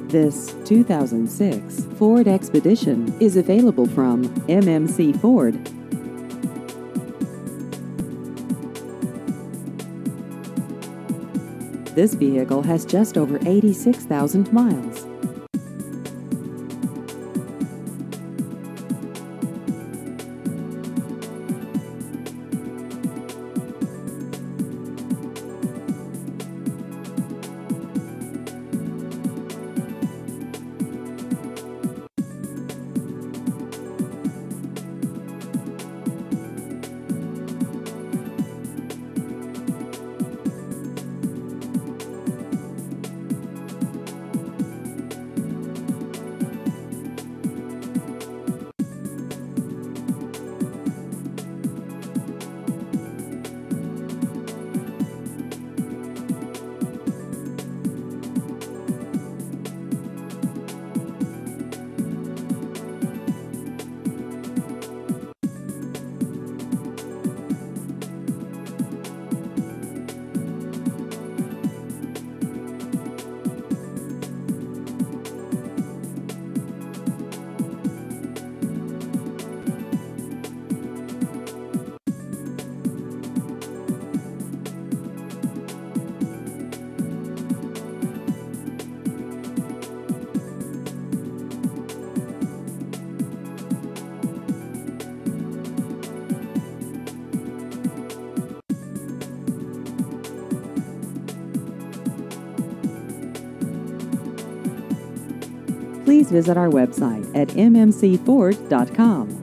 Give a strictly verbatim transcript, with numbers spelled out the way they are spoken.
This two thousand six Ford Expedition is available from M M C Ford. This vehicle has just over eighty-six thousand miles. Please visit our website at m m c ford dot com.